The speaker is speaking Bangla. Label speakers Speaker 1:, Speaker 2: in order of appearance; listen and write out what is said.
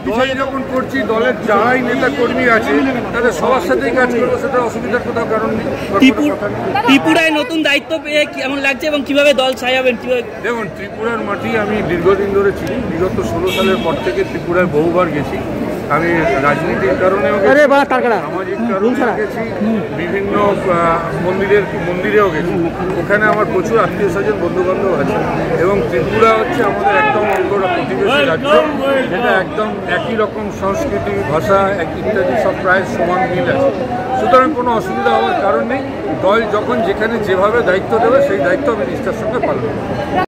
Speaker 1: দল যখন করছি, দলের যারাই নেতা কর্মী আছে তাদের সবার সাথেই কাজ করবো, সেটা অসুবিধার কোথাও কারণ নেই।
Speaker 2: ত্রিপুরায় নতুন দায়িত্ব পেয়ে কেমন লাগছে এবং কিভাবে দল সাজাবেন?
Speaker 1: দেখুন, ত্রিপুরার মাটি আমি দীর্ঘদিন ধরে চিনি। বিগত 16 সালের পর থেকে ত্রিপুরায় বহুবার গেছি। আমি রাজনীতির কারণেও গেছি, সামাজিক কারণেও গেছি, বিভিন্ন মন্দিরেও গেছি। ওখানে আমার প্রচুর আত্মীয় স্বজন বন্ধুবান্ধব আছে এবং ত্রিপুরা হচ্ছে আমাদের একদম প্রতিবেশী রাজ্য, যেটা একদম একই রকম সংস্কৃতি, ভাষা ইত্যাদি সব প্রায় সমান মিল আছে। সুতরাং কোনো অসুবিধা হওয়ার কারণ নেই। দল যখন যেখানে যেভাবে দায়িত্ব দেবে সেই দায়িত্ব আমি নিষ্ঠার সঙ্গে পালন করব।